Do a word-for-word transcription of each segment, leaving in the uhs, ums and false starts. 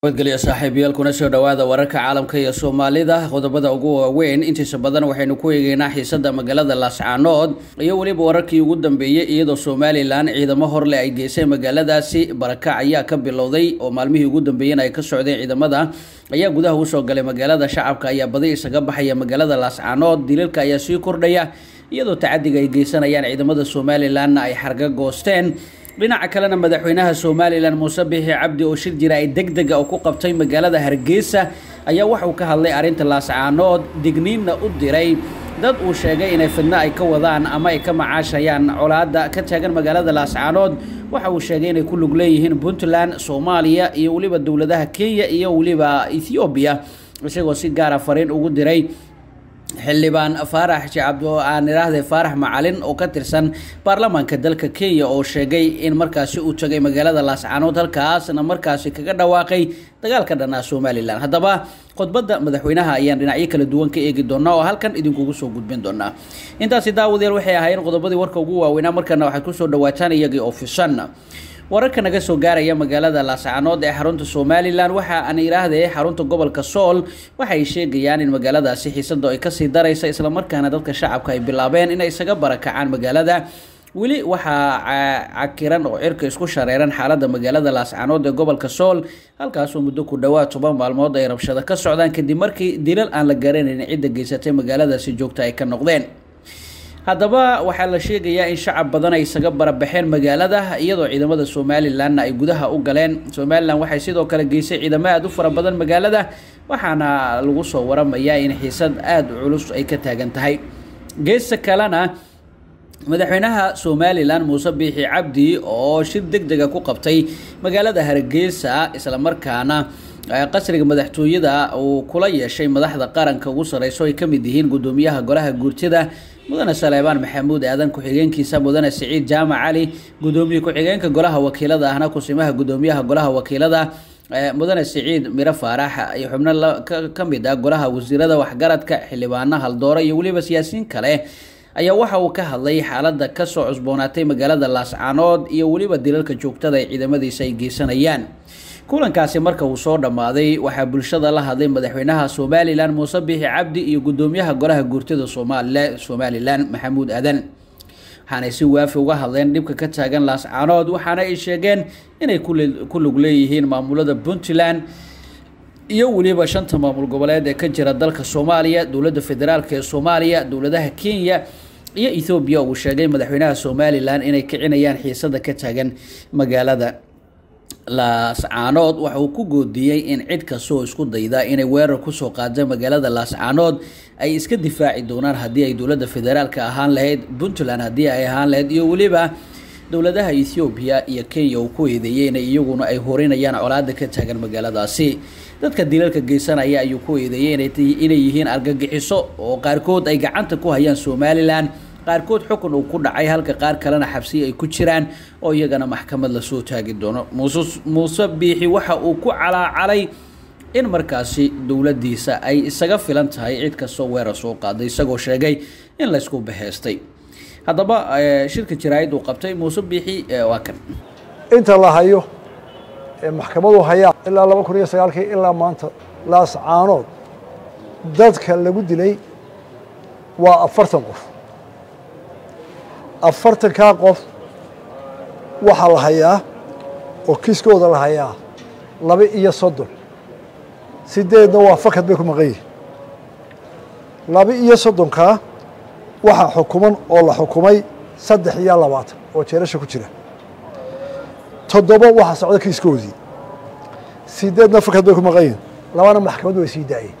wadgaliya saaxiibayaal kuna soo dhawaada wararka caalamka iyo Soomaalida qodobada ugu waaweyn intiisa badan waxaynu ku eegaynaa xiisadda magaalada Laascaanood iyo waliba wararkii ugu dambeeyay iyadoo Somaliland ciidamo hor leh ay geysay magaaladaasi baraka ayaa ka bilowday oo maalmihii ugu dambeeyay ay ka socdeen ciidamada ayaa gudaha u soo galay magaalada shacabka ayaa badi isaga baxaya magaalada Laascaanood dilalka ayaa sii kordhaya iyadoo tacadiga ay geysanayaan ciidamada Somaliland ay xarga goosteen dhinaca kalena madaxweynaha Somaliland Muuse Biixi Cabdi oo shir jira ay degdeg ah ku qabtay magaalada Hargeysa ayaa waxa uu ka hadlay arinta Laascaanood digniinna u diray dad uu sheegay inay fidna ay ka wadaan ama ay ka macaashayaan colaada ka taagan magaalada Laascaanood waxa uu sheegay inay ku lug leeyihiin Puntland Soomaaliya iyo waliba dawladaha Kenya iyo waliba Ethiopia isagoo si gaar ah fariin ugu diray xildhibaan Faarax Cabdo aan iraahday Faarax Macalin oo ka tirsan baarlamaanka dalka Kenya oo sheegay in markaasi uu tagay magaalada Laascaanood halkaasna markaasi kaga dhawaaqay dagaalka dhanaa Somaliland hadaba qodbada madaxweynaha ayaan dhinacyo kala duwan ka eegi doonaa oo halkan idinku soo gudbin doonaa intaasi daawadayaal waxay ahaayeen qodobadii warka ugu waaweyn markana waxay ku soo dhawaataan iyagii ofishan wararka naga soo gaaraya magaalada Laascaanood ee xarunta Somaliland waxa aan iraahday xarunta gobolka Sool waxay sheegayaan in magaaladaasi xiisado ay ka sii daraysa isla markaana dadka shacabka ay bilaabeen in ay isaga barakacaan magaalada wili waxa cakiran oo cirka isku shareeran xaaladda magaalada Laascaanood ee gobolka Sool halkaas oo muddo ku dhawaad toban maalmood ay rabshado ka socdaan kadib markii dilal aan la garanayn cidda geysatay magaaladaasi joogta ay ka noqdeen hadaba waxa la sheegayaa in shacab badan ay isaga barabaxeen magaalada iyadoo ciidamada Somaliland ay gudaha u galeen Somaliland waxay sidoo kale geysay ciidamo aad u fara badan magaalada waxaana lagu soo waramayaa in xiisad aad u culus ay ka taagan tahay geeska kalena madaxweynaha Somaliland Muuse Biixi Cabdi oo shir degdeg ah ku qabtay magaalada Hargeysa isla markaana qasriga madaxtooyada uu kula yeeshay madaxda qaranka ugu sareyso ay kamid yihiin gudoomiyaha golaha guurtida mudane Saleebaan Maxamuud Aadan ku xigeenkiisa mudane Siciid Jaamac Cali gudoomiye ku xigeenka golaha wakiilada ahna ku simaha gudoomiyaha golaha wakiilada mudane Siciid Mira Faarax iyo xubno kamid ah golaha wasiirada waxgaradka xildhibaanaha haldoora iyo waliba siyaasiyiin kale ayaa waxa uu ka hadlay xaaladda ka soo cusboonaatay magaalada Laascaanood iyo waliba dilalka joogtada ee ciidamadiisa ay geysanayaan kulankaasi marka uu soo dhamaaday waxa bulshada la hadlay madaxweynaha Somaliland Muuse Biixi Cabdi iyo gudoomiyaha golaha guurtida Soomaaliland Somaliland Maxamuud Aadan waxaana si waafi uga hadleen dibka ka taagan Laascaanood waxaana ay sheegeen inay ku lug leeyihiin maamulada Puntland iyo waliba shanta maamul goboleed ee ka jira dalka Soomaaliya dawladda federaalka ee Soomaaliya dawladaha Kenya iyo Ethiopia uu sheegay madaxweynaha Somaliland inay kicinayaan xiisada ka taagan magaalada Laascaanood waxa uu ku goodiyay in cid kastoo isku dayda inay weerar ku soo qaado magaalada Laascaanood ay iska difaaci doonaan hadii ay dawladda federaalka ahaan lahayd Puntland hadii ay ahaan lahayd iyo waliba dawladaha Ethiopia iyo Kenya uu ku eedeeyay in iyaguna ay horinayaan colaadda ka taagan magaaladaasi dadka dilalka geysanaya ayuu ku eedeeyay inay yihiin argagixiso oo qaarkood ay gacanta ku hayaan Somaliland qaarkood xukun uu ku dhacay halka qaar kalena xabsi ay ku jiraan oo iyagana maxkamad la soo taagi doono Muuse Biixi waxa uu ku calaacalay in markaasi dawladdiisa ay isaga filan tahay cid kastoo weerar soo qaaday isagoo sheegay in la isku baheystay hadaba shirka jiraayad uu qabtay Muuse Biixi waa kan inta la hayo ee maxkamadu haya ilaa laba kun iyo sagaal ilaa maanta Laascaanood dadka lagu dilay waa afartan qof afartan ka qof waxa la hayaa oo kiiskooda la hayaa laba iyo soddon sideedna waa fakad bay ku maqan yihiin laba iyo soddon ka waxa xukuman oo la xukumay saddex iyo labaatan oo jeerasha ku jira toddoba waxa socda kiiskoodii sideedna fakad bay ku maqan yihiin labana maxkamadu way sii daayeen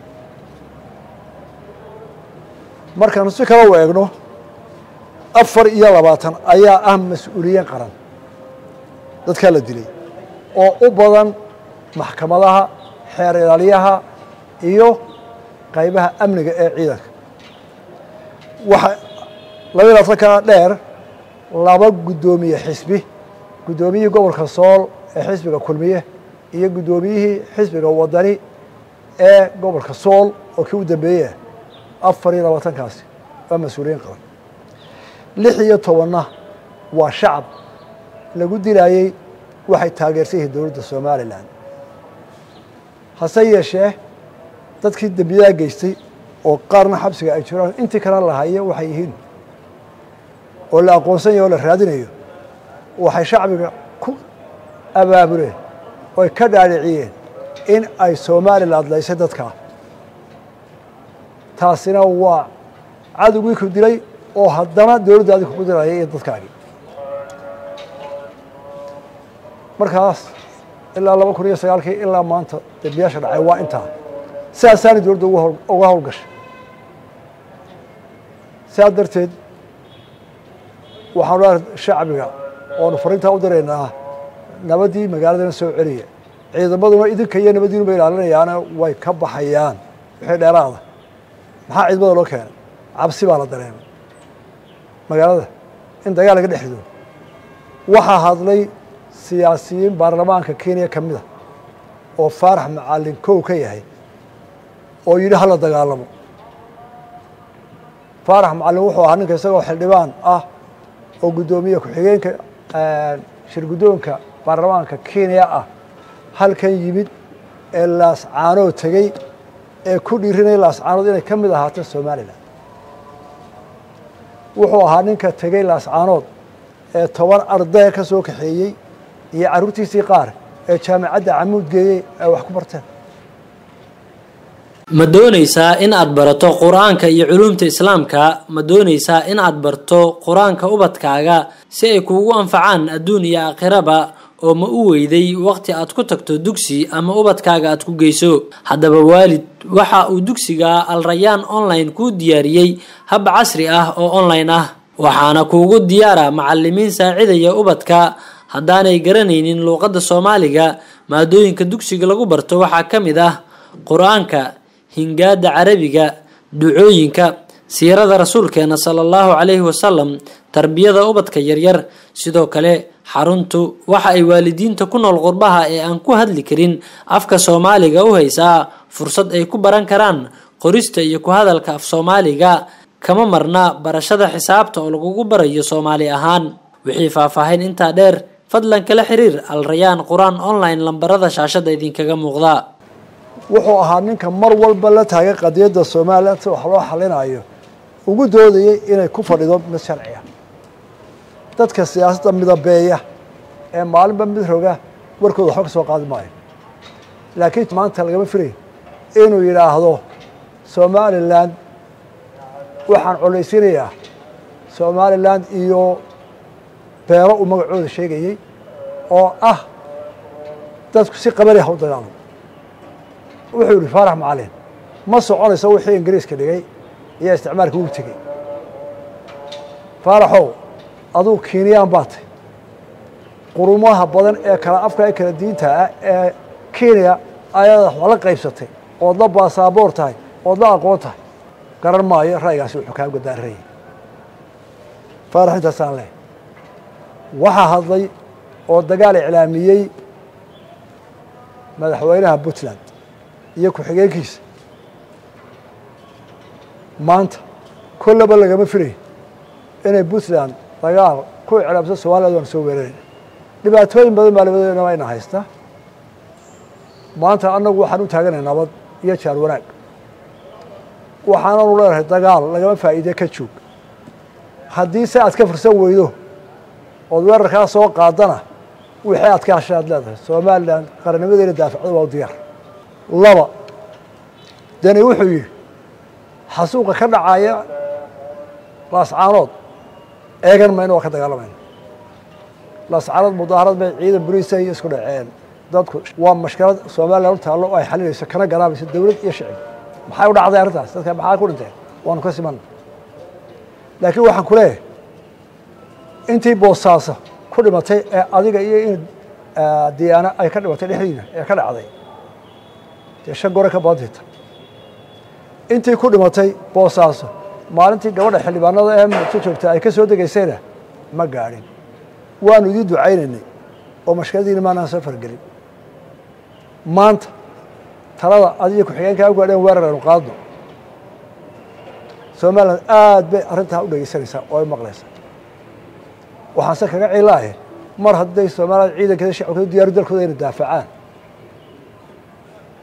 markaan si kala weegno afar iyo labaatan ayaa ah mas'uuliyiin qaran dadka la dilay oo u badan maxkamadaha xeer ilaaliyaha iyo qaybaha amniga ee ciidanka waxa laba iyo labaatan ka dheer laba gudoomiye xisbi gudoomiyihii gobolka Sool ee xisbiga kulmiye iyo gudoomiyihii xisbiga wadani ee gobolka Sool oo kii u dambeeyay afar iyo labaatan kaasi waa mas'uuliyiin qaran lix iyo toban waa shacab lagu dilayay waxay taageersan yihiin dawladda Somaliland hase yeeshee dadkii dembiyaha geystay oo qaarna xabsiga ay jiraan intii kana lahaye waxay yihiin oo la aqoonsan yahay oo la raadinayo waxay shacbiga ku abaabuleen oo ay ka dhaadhiciyeen in ay Somaliland laysay dadka taasina waa cadowgii ku dilay oo haddana dowladdaadii ku dilayay ee dadkaagii markaas ilaa laba kun iyo sagaalkii ilaa maanta dambiyaasha dhacay waa intaa saasaani dowladda uga howlgashay sidaa darteed waxaan leeyahay shacbiga oonu fariintaa u diraynaa nabaddii magaaladana soo celiya ciidamaduna idinka iyo nabadiinu bay ilaalinayaana way ka baxayaan wixii dheeraada maxaa ciidamada loo keenay cabsi baa la dareemay magaalada in dagaal laga dhex rido waxaa hadlay siyaasiyiin baarlamaanka Kenya ka mid ah oo Faarax Macalin kow ka yahay oo yidhi hala dagaalamo Faarax Macalin wuxuu ahaa ninka isagoo xildhibaan ah oo guddoomiye ku-xigeenka shir guddoonka baarlamaanka Kenya ah halkan yimid ee Laascaanood tagay ee ku dhiirinay Laascaanood inay ka mid ahaato Somaliland wuxuu ahaa ninka tagay Laascaanood ee toban arday ka soo kaxeeyay iyo carruurtiisii qaar ee jaamacadda Camuud geeyay ay wax ku barteen ma doonaysaa in aad barato quraanka iyo culuumta islaamka ma doonaysaa in aad barto quraanka ubadkaaga si ay kuugu anfacaan adduun iyo aakhiraba oo ma u weyday waqti aad ku tagto dugsi ama ubadkaaga aad ku geyso haddaba waalid waxa uu dugsiga Al Rayyan online ku diyaariyay hab casri ah oo online ah waxaana kuugu diyaara macallimiin saacidaya ubadka haddaanay garanaynin luqadda Soomaaliga maadooyinka dugsiga lagu barto waxa kamid ah quraanka hingaada carabiga ducooyinka siirada rasuulkeena sallallahu alayhi wasallam tarbiyada ubadka yaryar sidoo kale xaruntu waxa ay waalidiinta ku nool qurbaha ee aan ku hadli karin afka Soomaaliga u haysaa fursad ay ku baran karaan qorista iyo ku hadalka af Soomaaliga kama marna barashada xisaabta oo lagu barayo Soomaali ahaan wixii faahfaahin inta dheer fadlan kala xiriir Al Rayyan Quraan online lambarada shaashada idinkaga muuqda wuxuu ahaa ninka mar walba la taagay qadiyadda Soomaaliland wax loo xalinayo ugu doodayay inay ku fadhido mid sharciya dadka siyaasadda midabeeya ee maalinba mid roga warkooda xog soo qaadi maayo laakiin maanta lagama filayo inuu yiraahdo Somaliland waxaan culaysinayaa Somaliland iyo beero u magacooda sheegayay oo ah dadku si qabari ah u dagaalamo wuxuu yiri Faarax Macalin ma soconayso wixii Ingiriiska dhigay iyo isticmaalka uu tagay Faaraxow aduu Kenyan baatay qurumaha badan ee kala afka ay kala diinta ah ee Kenya ayada wala qaybsatay oo la baasaboor tahay oo la aqoon tahay garan maayo ra'yigaasi wuxuu ka go'daarayay Faarax inta saan leh waxa hadlay oo dagaal iclaamiyay madaxweynaha Puntland iyo ku xigeenkiisa maanta kullaba lagama firay inay Puntland dagaal ku iclaamso Soomaaliland oo soo weeraray dhibaatooyin badan baa labadooda ayna haysta maanta anagu waxaan u taaganahay nabad iyo jaar wanaag waxaan u leeyahay dagaal lagama faa'iido ka joog haddii si aad ka fursan weydo oo weerarka soo qaadana wixii aad ka hashaad leedahay Soomaaliland qarnimadeena daafacdo waa diyaar laba dani wuxuu yiri xasuuqa ka dhacaya Laascaanood eegan ma inuu ka dagaalamayno Laascaanood mudaharad bay ciidan bariisay isku dhaceen dadku waa mashkalad Soomaaliland taalo ay xalinayso kana garaabayso dawlad iyo shacab maxay u dhacday arrintaas dadka maxaa ku dhintay waan ka siman laakiin waxaan ku leeyahay intii boosaaso ku dhimatay ee adiga iyo in diyaana ay ka dhimatay dhexdiina ee ka dhacday shan gore ka baadita intii ku dhimatay boosaaso maalintii gabadha xildhibaanada ee muxuu joogtay ay ka soo degaysayna ma gaarin waanu idin ducaynaynay oo mashkadiina maana safar galin maanta talada adiga ku xigeenka ugu dhan weeraraynu qaadno Soomaaliland aad bay arrintaa u dhageysanaysaa oo ay maqlaysaa waxaan se kaga ciilaahay mar hadday Soomaaliland ciidankeeda shacabka diyaar dalkooda inay daafacaan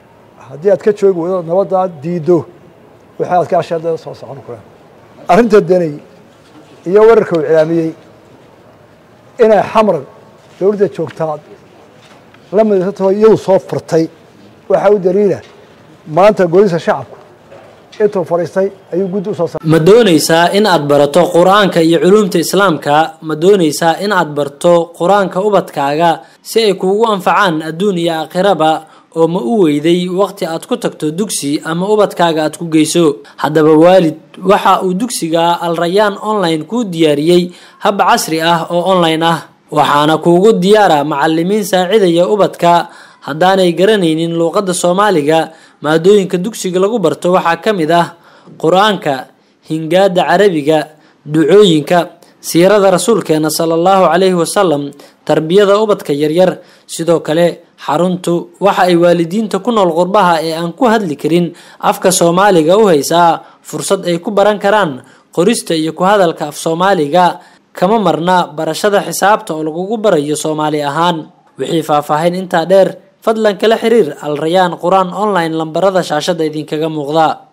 haddii aad ka joogi weydo nabadda diiddo wixii aad ka ashaadada soo socon karaan arrinta danay iyo wararka uu cilaamiyey inay xamar dowladda joogtaa la midaysato iyadu soo furtay waxa uu daliila maanta golisa shacabku intuu fariistay ayuu guddi u soo saaray ma doonaysaa in aad barato quraanka iyo culuumta islaamka ma doonaysaa in aad barto quraanka ubadkaaga si ay kuugu anfacaan adduun iyo aakhiraba oo ma u weyday waqti aad ku tagto dugsi ama ubadkaaga aad ku geyso haddaba waalid waxa uu dugsiga Al Rayyan online ku diyaariyay hab casri ah oo online ah waxaana kuugu diyaara macallimiin saacidaya ubadka haddaanay garanaynin luqadda Soomaaliga maadooyinka dugsiga lagu barto waxa kamid ah quraanka hingaada carabiga ducooyinka siirada rasuulkeena sallallahu alayhi wasallam tarbiyada ubadka yaryar sidoo kale xaruntu waxa ay waalidiinta ku nool qurbaha ee aan ku hadli karin afka Soomaaliga u haysaa fursad ay ku baran karaan qorista iyo ku hadalka af Soomaaliga kama marna barashada xisaabta oo lagu barayo Soomaali ahaan wixii faahfaahin inta dheer fadlan kala xiriir Al Rayyan Quraan online lambarada shaashada idinkaga muuqda.